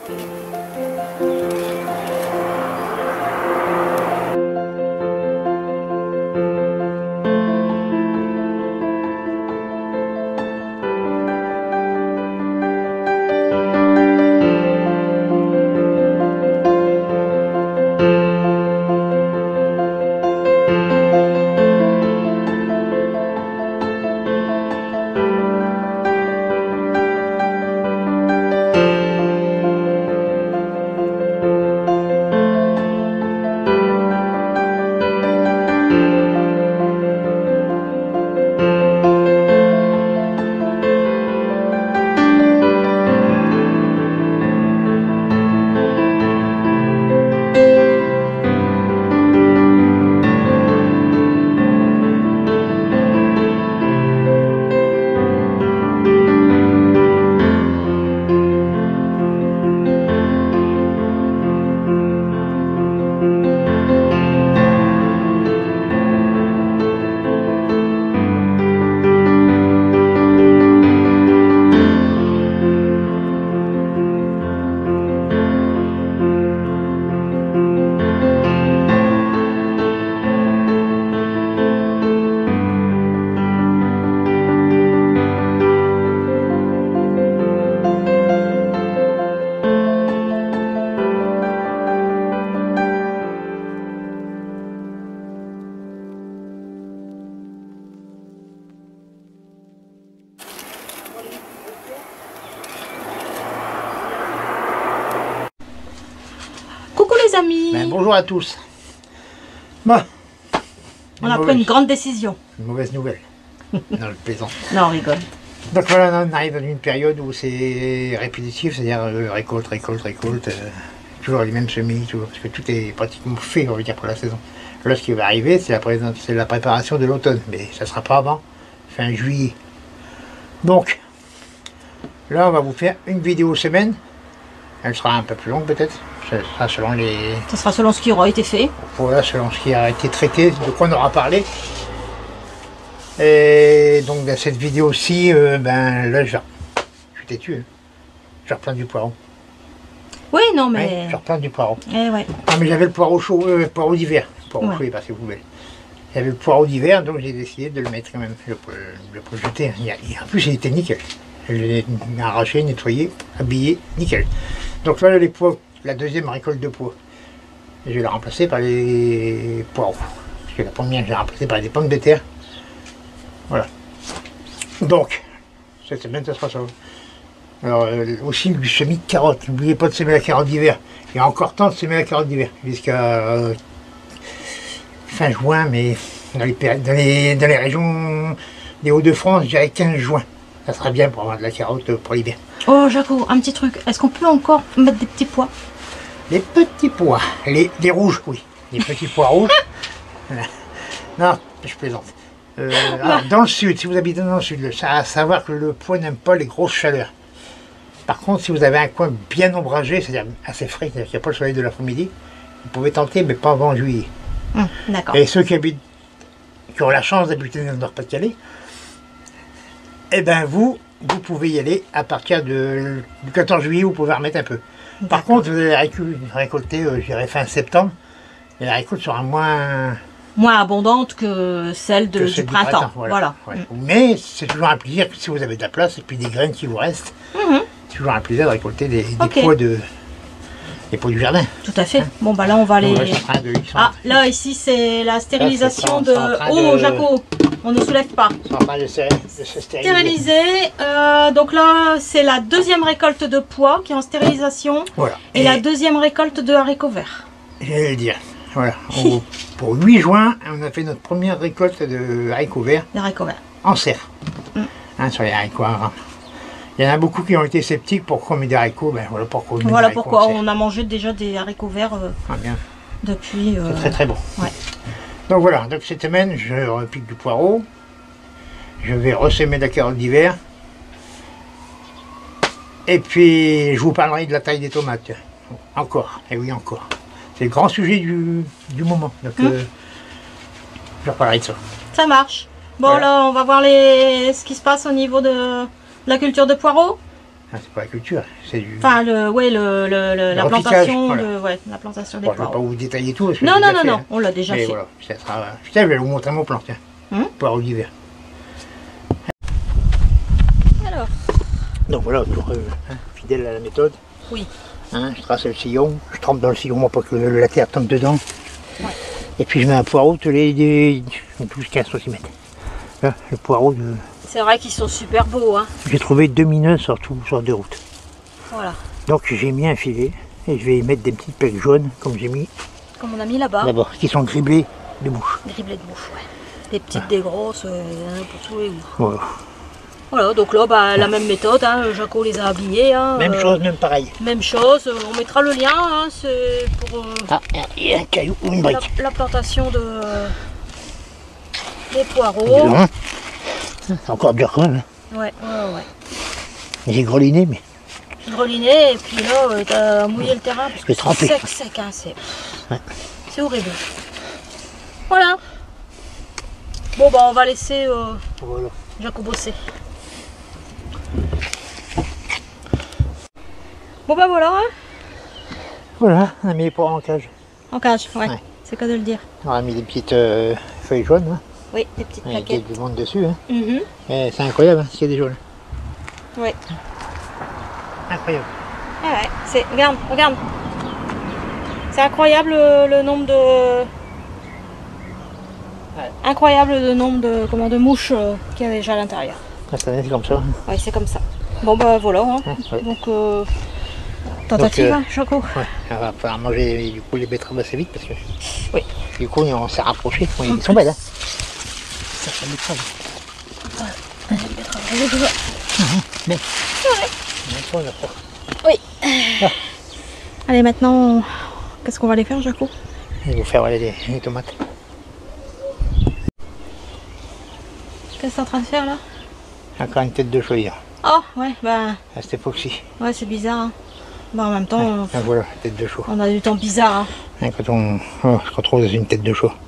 Amis. Ben, bonjour à tous. Bon, on a pris une grande décision. Une mauvaise nouvelle. Non, je plaisante. Non, on rigole. Donc voilà, on arrive dans une période où c'est répétitif, c'est-à-dire récolte, toujours les mêmes semis, toujours, parce que tout est pratiquement fait, on va dire, pour la saison. Là, ce qui va arriver, c'est la préparation de l'automne, mais ça ne sera pas avant fin juillet. Donc, là, on va vous faire une vidéo semaine. Elle sera un peu plus longue peut-être. Ça sera selon ce qui aura été fait. Voilà, selon ce qui a été traité, de quoi on aura parlé. Et donc dans cette vidéo-ci, ben là je t'ai tué. Je replante du poireau. Oui, non mais... Ouais, je replante du poireau. Eh ouais. Ah mais j'avais le poireau chaud, poireau d'hiver. Poireau chaud, il est passé aux poubelles. J'avais le poireau d'hiver, donc j'ai décidé de le mettre quand même. Je le jeter. En plus il était nickel. Je l'ai arraché, nettoyé, habillé, nickel. Donc là les pois, la deuxième récolte de pois. Et je vais la remplacer par les poireaux. Parce que la première, je l'ai remplacée par des pommes de terre. Voilà. Donc, cette semaine, ça sera ça. Alors, aussi du semis de carottes. N'oubliez pas de semer la carotte d'hiver. Il y a encore temps de semer la carotte d'hiver. Jusqu'à fin juin, mais dans les régions des Hauts-de-France, je dirais 15 juin. Ça sera bien pour avoir de la carotte pour l'hiver. Oh, Jaco, un petit truc. Est-ce qu'on peut encore mettre des petits pois? Les petits pois. Les rouges, oui. Les petits pois rouges. Voilà. Non, je plaisante. Alors, dans le sud, si vous habitez dans le sud, ça à savoir que le pois n'aime pas les grosses chaleurs. Par contre, si vous avez un coin bien ombragé, c'est-à-dire assez frais, c'est-à-dire qu'il n'y a pas le soleil de l'après-midi, vous pouvez tenter, mais pas avant juillet. D'accord. Et ceux qui ont la chance d'habiter dans le Nord-Pas-de-Calais, eh ben vous pouvez y aller à partir du 14 juillet, vous pouvez remettre un peu. Par contre, vous allez récolter, je dirais fin septembre, et la récolte sera moins abondante que celle du printemps. Voilà. Ouais. Mais c'est toujours un plaisir, si vous avez de la place et puis des graines qui vous restent, c'est toujours un plaisir de récolter des pois du jardin. Tout à fait. Bon bah là on va aller... là ici c'est la stérilisation de... Oh Jaco, on ne soulève pas. C'est en train de se stériliser. Donc là c'est la deuxième récolte de pois qui est en stérilisation. Voilà. Et la deuxième récolte de haricots verts. J'allais le dire. Voilà. Pour 8 juin, on a fait notre première récolte de haricots verts. Des haricots verts. En serre. Sur les haricots. Il y en a beaucoup qui ont été sceptiques. Pourquoi on met des haricots? Ben voilà pourquoi. Voilà pourquoi on a mangé déjà des haricots verts bien. Depuis. C'est très très bon. Ouais. Donc voilà. Donc cette semaine, je repique du poireau. Je vais ressemer de la carotte d'hiver. Et puis je vous parlerai de la taille des tomates. Encore. Et oui encore. C'est le grand sujet du moment. Donc je reparlerai de ça. Ça marche. Bon voilà. Là on va voir ce qui se passe au niveau de la culture de poireaux. Ah, c'est pas la culture, c'est du... Enfin, la plantation, voilà. La plantation des bon, je ne vais poireaux. pas vous détailler tout. Parce que Non, j'ai non, déjà non, fait, non, hein. on l'a déjà Mais fait. voilà, putain, je vais vous montrer mon plan, tiens. Poireaux d'hiver. Alors. Donc voilà, toujours fidèle à la méthode. Oui. Hein, je trace le sillon, je trempe dans le sillon pour que la terre tombe dedans. Ouais. Et puis je mets un poireau tous les 12-15 cm. Là, le poireau de... C'est vrai qu'ils sont super beaux, hein. J'ai trouvé 2 mineux sur deux routes. Voilà. Donc j'ai mis un filet et je vais y mettre des petites pecs jaunes comme j'ai mis Comme on a mis là-bas. d'abord, qui sont criblés de bouche. Criblés de bouche, ouais. Des petites, des grosses, pour tous les goûts. Voilà. Voilà, donc là, bah, la même méthode, hein, Jaco les a habillés. Hein, Même chose, même pareil. Même chose, on mettra le lien, hein, c'est pour Ah, il y a un caillou ou une brique. la plantation des poireaux. Hein. C'est encore dur quand même. Hein. Ouais. J'ai greliné, mais Greliné, et puis là, t'as mouillé le terrain parce que c'est trempé. sec, hein, c'est horrible. Voilà. Bon, bah, on va laisser voilà. Jaco bosser. Bon, bah voilà, hein. Voilà, on a mis les poireaux en cage. En cage, ouais. Ouais. C'est quoi de le dire. On a mis des petites feuilles jaunes, hein, Oui, des petites avec plaquettes. du monde dessus. Hein. Mhm. Et c'est incroyable, hein, s'il y a des jaunes. Ouais. Incroyable. Ah ouais, regarde. C'est incroyable le nombre de... Ouais. Incroyable le nombre de mouches qu'il y a déjà à l'intérieur. Ah, cette année, c'est comme ça. Ouais, c'est comme ça. Bon bah voilà, hein. Ouais. Donc tentative, hein, Jaco. Ouais, on va pouvoir manger du coup les betteraves assez vite parce que Oui. du coup on s'est rapprochés. Ouais, ils sont belles, hein. Ça fait des betteraves. Mais Ouais. Oui. Allez, maintenant, qu'est-ce qu'on va aller faire, Jaco? je vais vous faire les tomates. Qu'est-ce que t'es en train de faire là? Encore une tête de chaudière. Oh, ouais, bah, À cette époque-ci. ouais, c'est bizarre. Hein. Bah, en même temps, Ah, voilà, tête de chaux. on a du temps bizarre. Hein. Hein, quand on se retrouve dans une tête de chaux.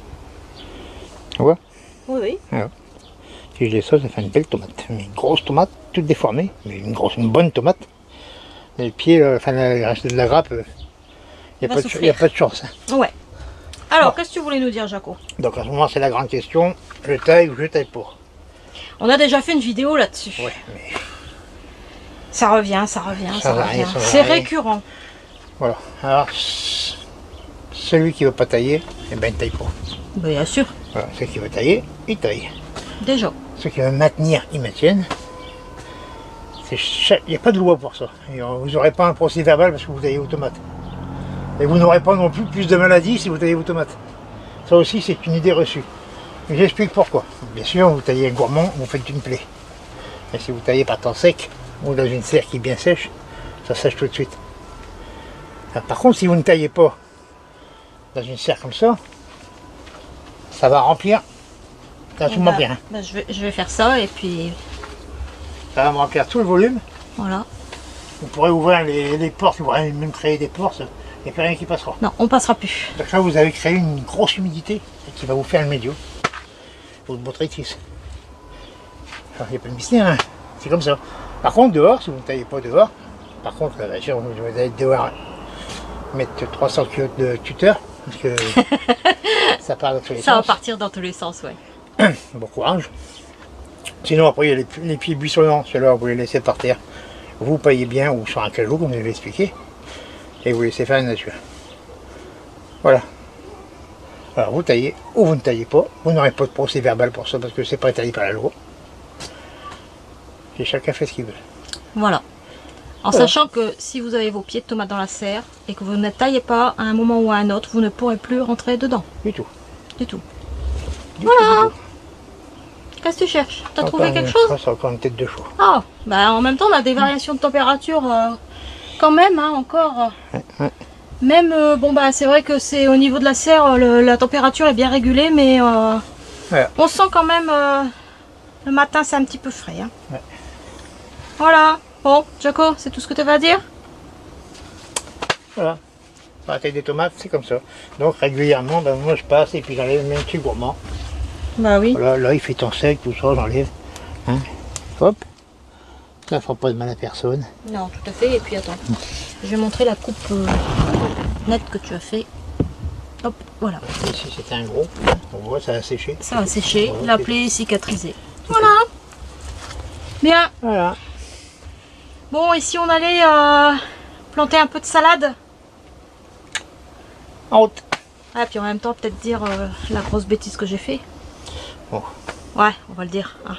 Tu vois? Oui. Alors, si je les sauce, ça fait une belle tomate. Mais une grosse tomate, toute déformée, mais une bonne tomate. Et le pied, enfin, le reste de la grappe, il n'y a pas de chance. Hein. Ouais. Alors, Bon. qu'est-ce que tu voulais nous dire, Jaco? Donc à ce moment, c'est la grande question, je taille ou je taille pas. On a déjà fait une vidéo là-dessus. Ouais, mais Ça revient. C'est récurrent. voilà. Alors, celui qui ne veut pas tailler, eh ben, il ne taille pas. Bien sûr, Voilà. Ceux qui veulent tailler, ils taillent. déjà. Ceux qui veulent maintenir, ils maintiennent. Il n'y a pas de loi pour ça. Et vous n'aurez pas un procès verbal parce que vous taillez vos tomates. Et vous n'aurez pas non plus de maladies si vous taillez vos tomates. Ça aussi, c'est une idée reçue. Mais j'explique pourquoi. Bien sûr, vous taillez un gourmand, vous faites une plaie. Et si vous taillez par temps sec, ou dans une serre qui est bien sèche, ça sèche tout de suite. Alors, par contre, si vous ne taillez pas dans une serre comme ça va remplir. Ça tout bien. Bah, je vais faire ça et puis Ça va me remplir tout le volume. voilà. Vous pourrez ouvrir les portes, vous pourrez même créer des portes, il n'y a plus rien qui passera. Non, on passera plus. Donc là, vous avez créé une grosse humidité qui va vous faire le médio. Votre botrytis. Il n'y a pas de mystère, hein. C'est comme ça. Par contre, dehors, si vous ne taillez pas dehors, par contre, là, bien sûr, vous allez devoir mettre 300 kg de tuteur, parce que ça part dans tous les Ça va sens. partir dans tous les sens, ouais. Bon courage. Sinon, après, il y a les pieds buissonnants, ceux-là, vous les laissez par terre. Vous payez bien, ou sur un cajou, comme je l'ai expliqué, et vous laissez faire la nature. Voilà. Alors, vous taillez, ou vous ne taillez pas, vous n'aurez pas de procès verbal pour ça, parce que c'est pas établi par la loi. Et chacun fait ce qu'il veut. Voilà. En Voilà. sachant que si vous avez vos pieds de tomates dans la serre et que vous ne taillez pas à un moment ou à un autre, vous ne pourrez plus rentrer dedans. Du tout. Du tout. Du Voilà. tout, du tout. Qu'est-ce que tu cherches? T'as Encore trouvé une- quelque chose? ça, c'est encore une tête de chou. Ah, bah en même temps, on a des variations de température quand même, hein, encore. Ouais. Même, bon bah c'est vrai que c'est au niveau de la serre, la température est bien régulée, mais Voilà. on sent quand même, le matin c'est un petit peu frais. Hein. Ouais. Voilà. Bon, Jaco, c'est tout ce que tu vas dire? Voilà. Pour la taille des tomates, c'est comme ça. Donc régulièrement, ben, moi je passe et puis j'enlève même petit gourmand. Bah oui. Voilà, là il fait temps sec, tout ça, j'enlève. Hein. Hop. Ça fera pas de mal à personne. Non, tout à fait. Et puis attends, je vais montrer la coupe nette que tu as fait. Hop, voilà. Ici c'était un gros, on voit ça a séché. Ça a séché, la plaie est cicatrisée. Voilà. Bien. Voilà. Bon, et si on allait planter un peu de salade? En route. Ah, puis en même temps, peut-être dire la grosse bêtise que j'ai fait. Bon. Ouais, on va le dire. Hein.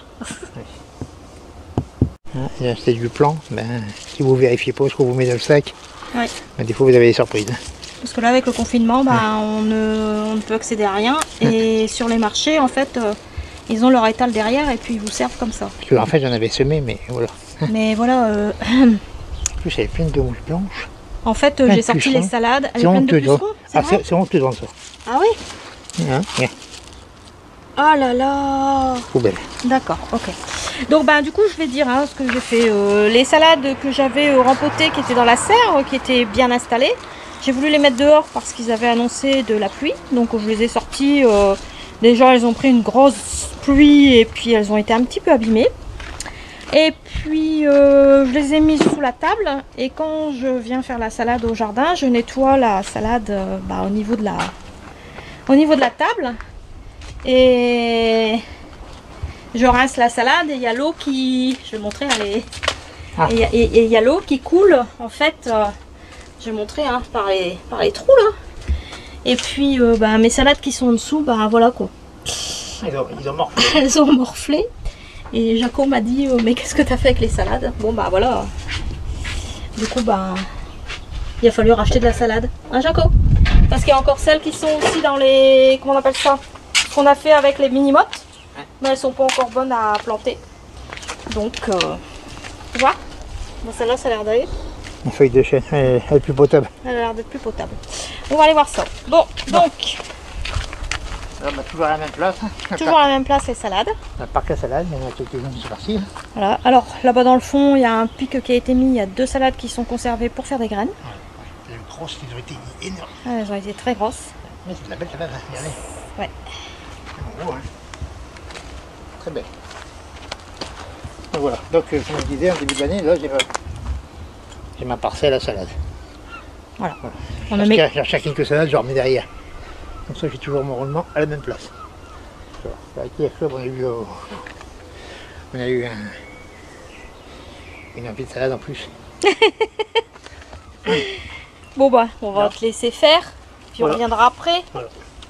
C'était du plan. Ben, si vous vérifiez pas ce qu'on vous met dans le sac, Ouais. ben, des fois vous avez des surprises. Parce que là, avec le confinement, bah, on ne peut accéder à rien. Et sur les marchés, en fait, ils ont leur étal derrière et puis ils vous servent comme ça. Parce que, en fait, j'en avais semé, mais voilà. Mais voilà. En plus, elle est pleine de mouches blanches. En fait, j'ai sorti les salades. Elle est C'est pleine de honteux, pucerons, c'est vrai? c'est honteux dans ça. Ah oui? Hein, regarde, Oh là là. poubelle. D'accord, ok. Donc bah du coup je vais dire hein, ce que j'ai fait. Les salades que j'avais rempotées qui étaient dans la serre, qui étaient bien installées, j'ai voulu les mettre dehors parce qu'ils avaient annoncé de la pluie. Donc je les ai sorties. Déjà elles ont pris une grosse pluie et puis elles ont été un petit peu abîmées. Et puis je les ai mises sous la table. Et quand je viens faire la salade au jardin, je nettoie la salade au niveau de la table. Et je rince la salade et il y a l'eau qui... Je vais montrer, allez. Et il y a l'eau qui coule, en fait, je vais montrer hein, par les trous là. Et puis mes salades qui sont en dessous, voilà quoi. Ils ont morflé. Elles ont morflé. Et Jaco m'a dit, mais qu'est-ce que tu as fait avec les salades? Bon voilà. Du coup il a fallu racheter de la salade. Hein Jaco? Parce qu'il y a encore celles qui sont aussi dans les... Comment on appelle ça? Qu'on a fait avec les mini-mottes. Mais elles sont pas encore bonnes à planter. Donc, tu vois? Bon, celle-là, ça a l'air d'aller. Une feuille de chêne, elle est plus potable. Elle a l'air d'être plus potable. On va aller voir ça. Bon, donc... Alors, toujours à la même place. Toujours à la même place, les salades. La parc à salade, il y en a quelques-unes qui sont parties. Voilà. Alors, là-bas dans le fond, il y a un pic qui a été mis. Il y a 2 salades qui sont conservées pour faire des graines. Les grosses, elles ont été énormes. Ah, elles ont été très grosses. Mais c'est de la belle salade, hein, regardez. Ouais. C'est gros, hein. Très belle. Donc voilà, donc comme je disais en début d'année, là j'ai ma parcelle à salade. Voilà. On a mis... Chaque quelques salades, je remets derrière. Comme ça j'ai toujours mon rendement à la même place. Avec les clubs, on a eu une envie de salade en plus. Bon on va te laisser faire, puis voilà. On reviendra après. Voilà.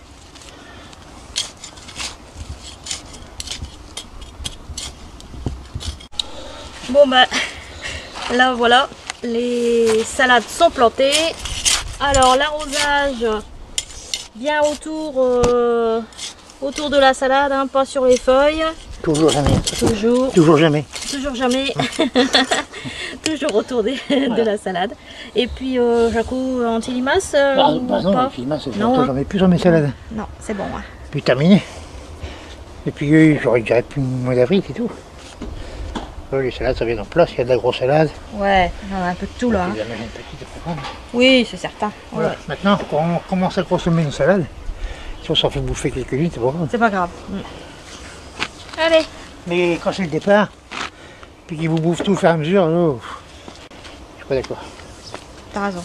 Bon là voilà, les salades sont plantées. Alors l'arrosage bien autour de la salade, hein, pas sur les feuilles. Toujours jamais. Toujours jamais. Toujours jamais. Toujours autour de la salade. Et puis Jaco, anti-limace non, pas anti-limace, non, j'en mets plus dans mes salades. Non, c'est bon. Hein. Puis terminé. Et puis j'aurais dirais plus le mois d'avril, c'est tout. Les salades, ça vient en place, il y a de la grosse salade. Ouais, il y en a un peu de tout là. Hein. Oui, c'est certain. Voilà. Ouais. Maintenant, quand on commence à consommer une salade, si on s'en fait bouffer quelques-unes, c'est pas grave. C'est pas grave. Allez. Mais quand c'est le départ, puis qu'ils vous bouffent tout au fur et à mesure, oh, je suis pas d'accord. T'as raison.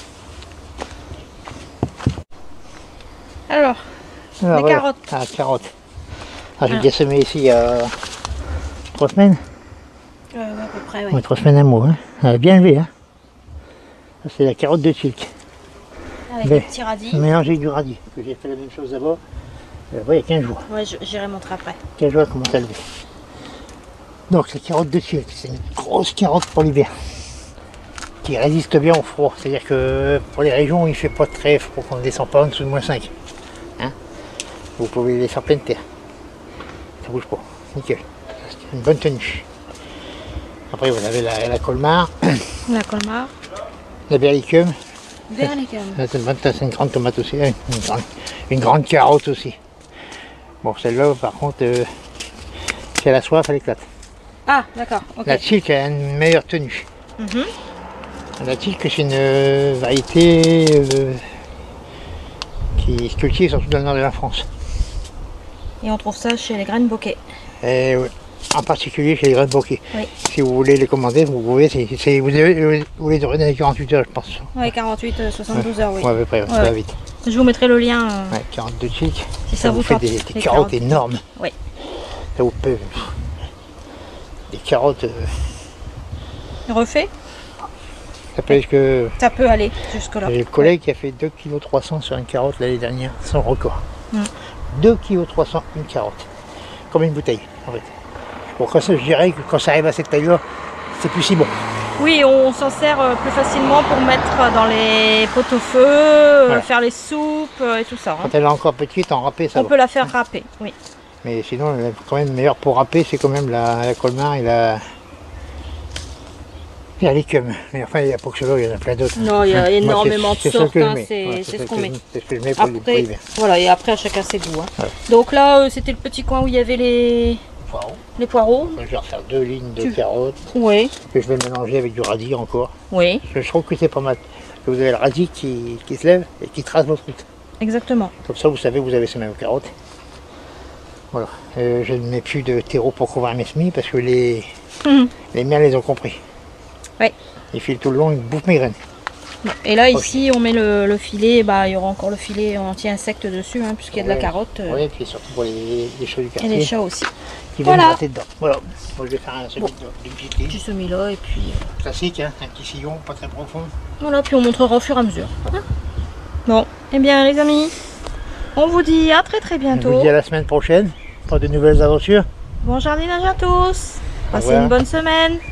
Alors, les carottes. Ah, carottes. Ah, j'ai déjà semé ici il y a 3 semaines. À peu près, oui. Ouais, 3 semaines à mois. Hein. Elle est bien élevée. Hein. C'est la carotte de Tilk. Avec des petits radis. Mélangé avec du radis. J'ai fait la même chose d'abord. Là-bas, il y a 15 jours. Ouais, j'irai montrer après. 15 jours, elle commence à lever. Donc, la carotte de Tilk, c'est une grosse carotte pour l'hiver. Qui résiste bien au froid. C'est-à-dire que pour les régions où il ne fait pas très froid, qu'on ne descend pas en dessous de -5. Hein, vous pouvez les faire pleine terre. Ça bouge pas. Nickel. C'est une bonne tenue. Après, vous avez la colmar. La colmar. La berlicum. Berlicum. C'est une grande tomate aussi. Une grande carotte aussi. Bon, celle-là, par contre, si elle a soif, elle éclate. Ah, d'accord. Okay. La Tilk a une meilleure tenue. La Tilk, c'est une variété qui se cultive surtout dans le nord de la France. Et on trouve ça chez les graines bokeh. Et oui. en particulier chez les graines bokeh. Oui. Si vous voulez les commander, vous pouvez. Vous les aurez dans les 48 heures, je pense. Ouais, 48, 72 heures, oui. Ouais, à peu près, ça va vite. Je vous mettrai le lien. Ouais, 42 chics. Si ça vous fait tente. des carottes énormes. Oui. Ça vous peut. Des carottes. Refait. Ça peut être que. Ça peut aller jusque-là. J'ai le collègue qui a fait 2,3 kg sur une carotte l'année dernière, son record. 2,3 kg une carotte. Comme une bouteille, en fait. Bon, quand ça, je dirais que quand ça arrive à cette taille-là, c'est plus si bon. Oui, on s'en sert plus facilement pour mettre dans les pot-au-feu, Voilà. faire les soupes et tout ça. Quand elle est encore petite, en râpé, ça On va. peut la faire râper, oui. Mais sinon, quand même, meilleur pour râper, c'est quand même la colmar et la l'écume. Mais enfin, il n'y a pas que cela, il y en a plein d'autres. Non, il y a Moi, énormément de c'est sortes, que je hein, mets. c'est Ouais, ce que qu'on je- met. C'est ce que je mets pour Après, l'hiver. voilà, et après, à chacun ses goûts. Hein. Ouais. Donc là, c'était le petit coin où il y avait les poireaux. Je vais refaire 2 lignes de Tu- carottes Oui, que je vais mélanger avec du radis encore. oui, Je trouve que c'est pas mal. Vous avez le radis qui se lève et qui trace votre route. exactement. Comme ça, vous savez que vous avez semé vos carottes. Voilà. Je ne mets plus de terreau pour couvrir mes semis parce que les miens les ont compris. Ouais. Ils filent tout le long, ils bouffent mes graines. Et là, ici, on met le filet. Bah, il y aura encore le filet anti-insecte dessus, hein, puisqu'il y a de la carotte. Oui, et puis surtout pour les chats du Et quartier les chats aussi. qui viennent Voilà. gratter dedans. Voilà. Moi, je vais faire un semis de piquet. Du semis-là, et puis... Classique, hein, un petit sillon, pas très profond. Voilà, puis on montrera au fur et à mesure. Hein. Bon, eh bien, les amis, on vous dit à très Je bientôt. vous dis à la semaine prochaine pour de nouvelles aventures. Bon jardinage à tous. Passez revoir. une bonne semaine.